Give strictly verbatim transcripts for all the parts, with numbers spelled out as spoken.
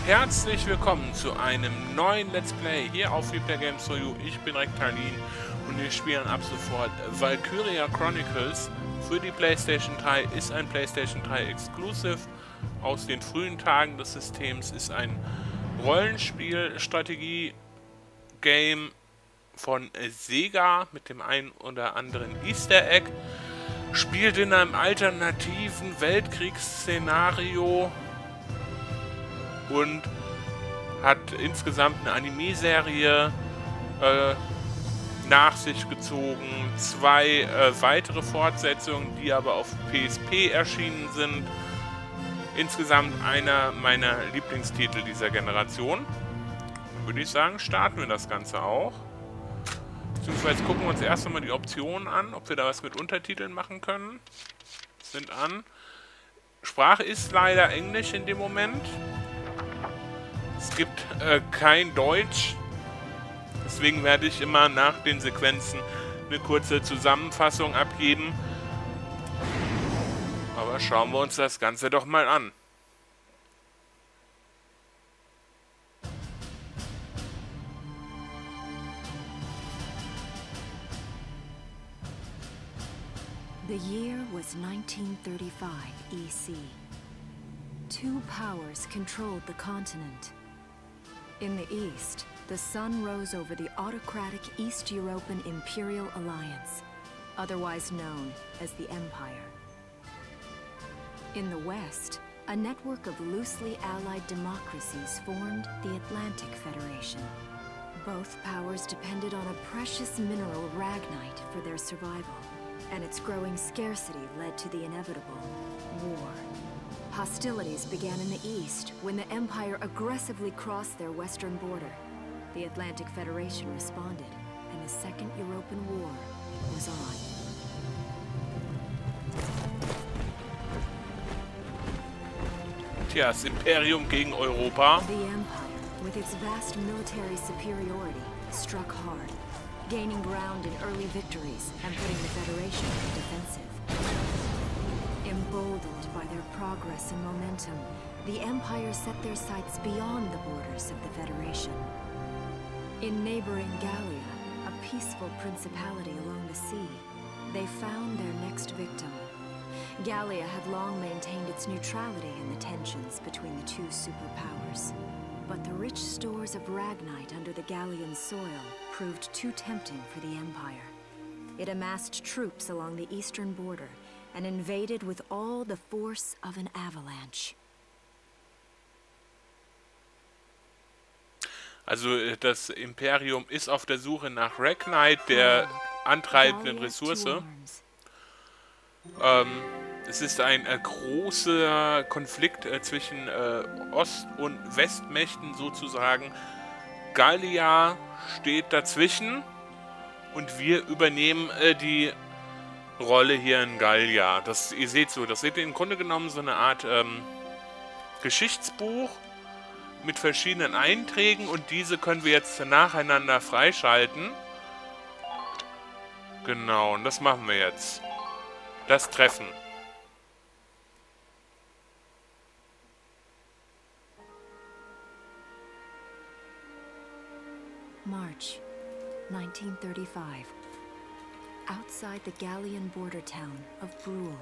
Herzlich willkommen zu einem neuen Let's Play hier auf Replay Games for You. Ich bin Rektalin und wir spielen ab sofort Valkyria Chronicles für die PlayStation drei. Ist ein PlayStation drei Exclusive aus den frühen Tagen des Systems. Ist ein Rollenspiel-Strategie-Game von Sega mit dem einen oder anderen Easter Egg. Spielt in einem alternativen Weltkriegsszenario und hat insgesamt eine Anime-Serie äh, nach sich gezogen. Zwei äh, weitere Fortsetzungen, die aber auf P S P erschienen sind. Insgesamt einer meiner Lieblingstitel dieser Generation. Würde ich sagen, starten wir das Ganze auch. Beziehungsweise gucken wir uns erst einmal die Optionen an, ob wir da was mit Untertiteln machen können. Sind an. Sprache ist leider Englisch in dem Moment. Es gibt äh, kein Deutsch. Deswegen werde ich immer nach den Sequenzen eine kurze Zusammenfassung abgeben. Aber schauen wir uns das Ganze doch mal an. The year was nineteen thirty-five E C. Two powers controlled the continent. In the east, the sun rose over the autocratic East European Imperial Alliance, otherwise known as the Empire. In the west, a network of loosely allied democracies formed the Atlantic Federation. Both powers depended on a precious mineral Ragnite for their survival, and its growing scarcity led to the inevitable war. Hostilities began in the east when the Empire aggressively crossed their western border. The Atlantic Federation responded, and the Second European War was on. Tja, das Imperium gegen Europa. The Empire, with its vast military superiority, struck hard, gaining ground in early victories and putting the Federation on the defensive. Emboldened by their progress and momentum, the Empire set their sights beyond the borders of the Federation. In neighboring Gallia, a peaceful principality along the sea, they found their next victim. Gallia had long maintained its neutrality in the tensions between the two superpowers. But the rich stores of Ragnite under the Gallian soil proved too tempting for the Empire. It amassed troops along the eastern border and invaded with all the force of an avalanche. Also das Imperium ist auf der Suche nach Ragnite, der antreibenden Ressource. Ähm, es ist ein äh, großer Konflikt äh, zwischen äh, Ost- und Westmächten sozusagen. Gallia steht dazwischen und wir übernehmen äh, die Rolle hier in Gallia. Das, ihr seht so, das seht ihr im Grunde genommen so eine Art ähm, Geschichtsbuch mit verschiedenen Einträgen und diese können wir jetzt nacheinander freischalten. Genau, und das machen wir jetzt. Das Treffen. March nineteen thirty-five. Outside the Gallian border town of Bruhl.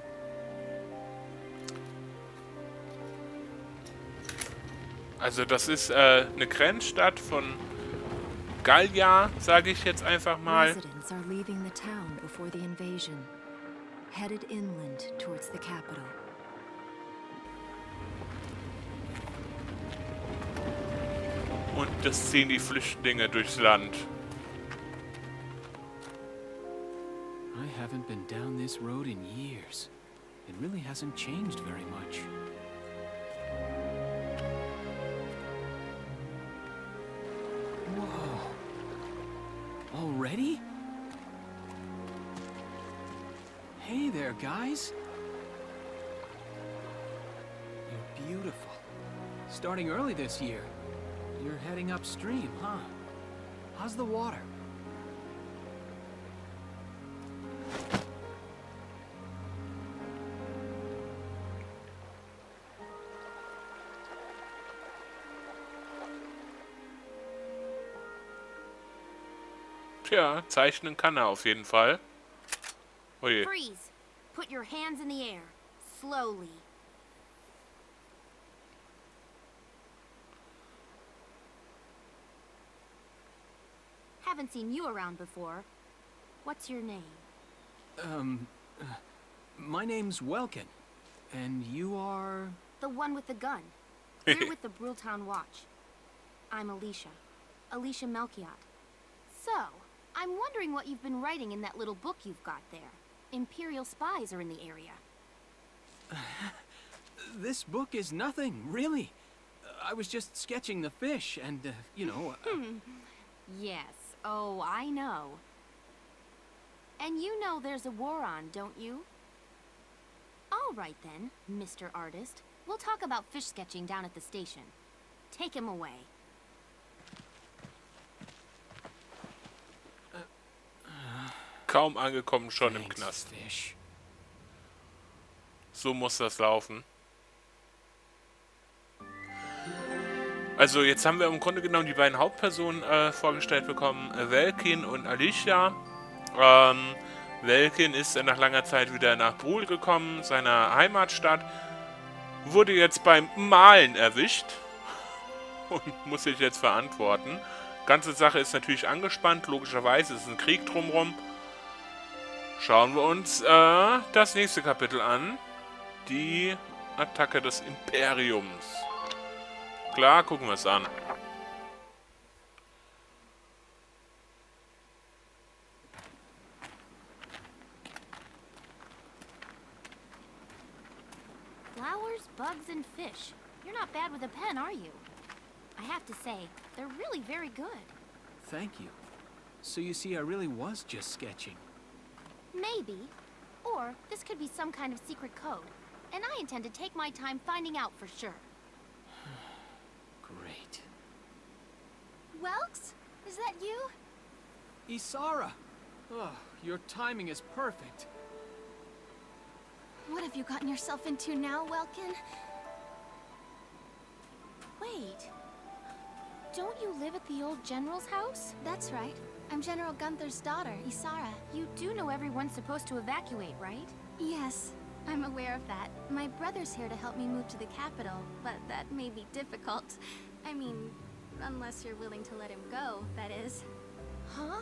Also das ist äh, eine Grenzstadt von Gallia, sage ich jetzt einfach mal. Residents are leaving the town before the invasion, headed inland towards the capital. Und das ziehen die Flüchtlinge durchs Land. I haven't been down this road in years. It really hasn't changed very much. Whoa. Already? Hey there, guys. You're beautiful. Starting early this year. You're heading upstream, huh? How's the water? Tja, zeichnen kann er auf jeden Fall. Oje. Freeze. Put your hands in the air. Slowly. Haven't seen you around before. What's your name? Um, uh, my name's Welkin. And you are... The one with the gun. We're with the Brultown Watch. I'm Alicia. Alicia Melchiot. So, I'm wondering what you've been writing in that little book you've got there. Imperial spies are in the area. This book is nothing, really. Uh, I was just sketching the fish and, uh, you know... Uh... Yes. Oh, I know. And you know there's a war on, don't you? All right then, Mister Artist. We'll talk about fish sketching down at the station. Take him away. Kaum angekommen, schon im Thanks, Knast. Fish. So muss das laufen. Also jetzt haben wir im Grunde genommen die beiden Hauptpersonen äh, vorgestellt bekommen, äh, Welkin und Alicia. Ähm, Welkin ist äh, nach langer Zeit wieder nach Brul gekommen, seiner Heimatstadt, wurde jetzt beim Malen erwischt und muss sich jetzt verantworten. Ganze Sache ist natürlich angespannt, logischerweise ist ein Krieg drumherum. Schauen wir uns äh, das nächste Kapitel an. Die Attacke des Imperiums. Klar, gucken wir es an. Flowers, bugs, and fish. You're not bad with a pen, are you? I have to say, they're really very good. Thank you. So you see, I really was just sketching. Maybe. Or this could be some kind of secret code. And I intend to take my time finding out for sure. Great. Welks? Is that you? Isara! Oh, your timing is perfect. What have you gotten yourself into now, Welkin? Wait. Don't you live at the old General's house? That's right. I'm General Gunther's daughter, Isara. You do know everyone's supposed to evacuate, right? Yes, I'm aware of that. My brother's here to help me move to the capital, but that may be difficult. I mean, unless you're willing to let him go, that is. Huh?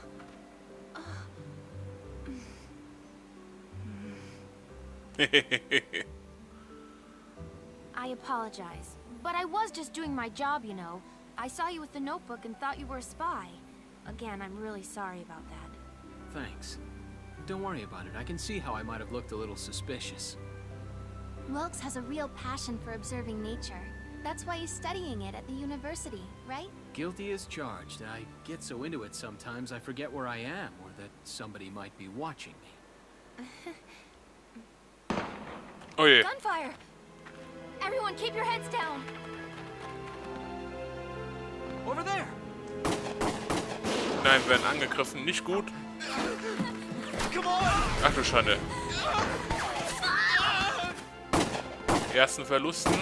I apologize, but I was just doing my job, you know. I saw you with the notebook and thought you were a spy. Again, I'm really sorry about that. Thanks. Don't worry about it. I can see how I might have looked a little suspicious. Welks has a real passion for observing nature. That's why he's studying it at the university, right? Guilty as charged. I get so into it sometimes I forget where I am, or that somebody might be watching me. Oh je. Gunfire! Everyone keep your heads down! Over there! Nein, wir werden angegriffen. Nicht gut. Ach du Schande. Ersten Verlusten.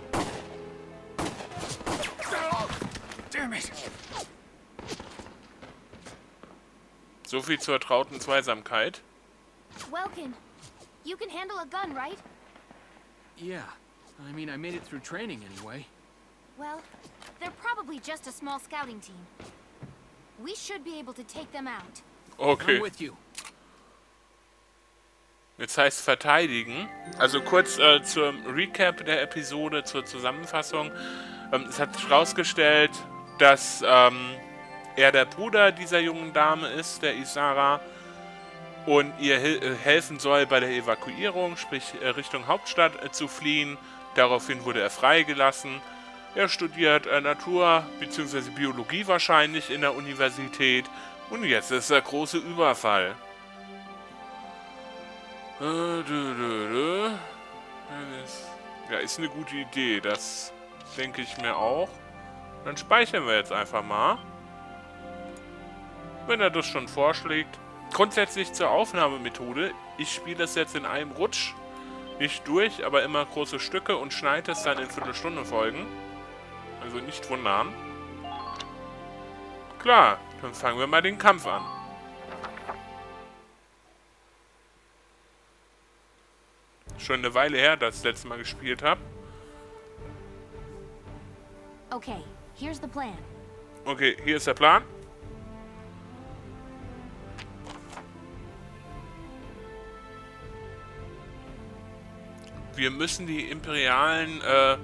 So viel zur trauten Zweisamkeit. Welkin, you can handle a gun, right? Yeah. I mean, I made it through training anyway. Well, they're probably just a small scouting team. We should be able to take them out. Okay. I'm with you. Jetzt heißt verteidigen. Also kurz äh, zum Recap der Episode, zur Zusammenfassung. Ähm, es hat sich herausgestellt, dass ähm, er der Bruder dieser jungen Dame ist, der Isara, und ihr hel helfen soll bei der Evakuierung, sprich äh, Richtung Hauptstadt äh, zu fliehen. Daraufhin wurde er freigelassen. Er studiert äh, Natur- bzw. Biologie wahrscheinlich in der Universität. Und jetzt ist der große Überfall. Äh, dö, dö, dö. Ja, ist eine gute Idee. Das denke ich mir auch. Dann speichern wir jetzt einfach mal. Wenn er das schon vorschlägt. Grundsätzlich zur Aufnahmemethode. Ich spiele das jetzt in einem Rutsch. Nicht durch, aber immer große Stücke und schneide es dann in Viertelstunde-Folgen. Also nicht wundern. Klar, dann fangen wir mal den Kampf an. Schon eine Weile her, dass ich das letzte Mal gespielt habe. Okay, here's the plan. Okay, hier ist der Plan. Wir müssen die imperialen äh,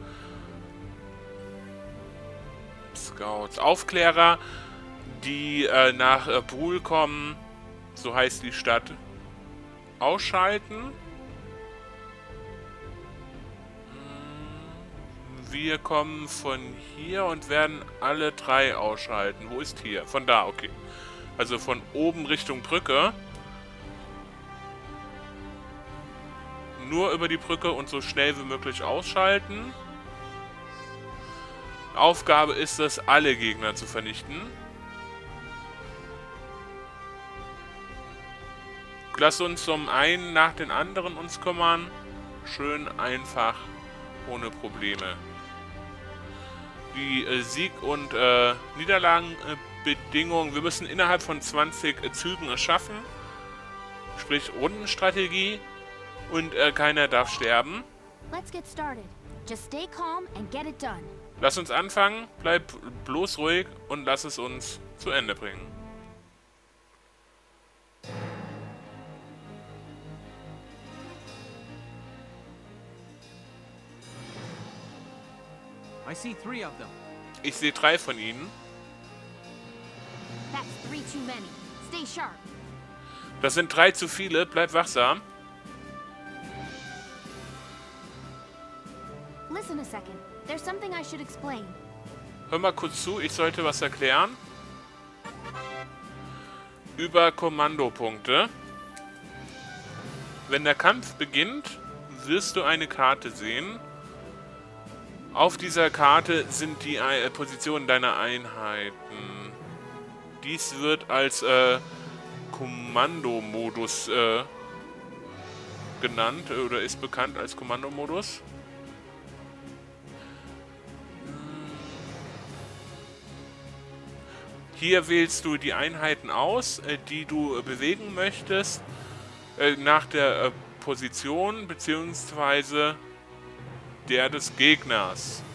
Scouts, Aufklärer, die äh, nach äh, Brühl kommen, so heißt die Stadt, ausschalten. Wir kommen von hier und werden alle drei ausschalten. Wo ist hier? Von da, okay. Also von oben Richtung Brücke. Nur über die Brücke und so schnell wie möglich ausschalten. Aufgabe ist es, alle Gegner zu vernichten. Lass uns um einen nach den anderen uns kümmern. Schön einfach, ohne Probleme. Die äh, Sieg- und äh, Niederlagenbedingungen. Wir müssen innerhalb von zwanzig äh, Zügen es schaffen. Sprich Rundenstrategie. Und äh, keiner darf sterben. Let's get started. Just stay calm and get it done. Lass uns anfangen. Bleib bloß ruhig und lass es uns zu Ende bringen. I see three of them. Ich sehe drei von ihnen. That's three too many. Stay sharp. Das sind drei zu viele. Bleib wachsam. Listen a second. There's something I should explain. Hör mal kurz zu, ich sollte was erklären. Über Kommandopunkte. Wenn der Kampf beginnt, wirst du eine Karte sehen. Auf dieser Karte sind die äh, Positionen deiner Einheiten. Dies wird als äh, Kommandomodus äh, genannt oder ist bekannt als Kommandomodus. Hier wählst du die Einheiten aus, äh, die du bewegen möchtest, äh, nach der äh, Position bzw. der des Gegners.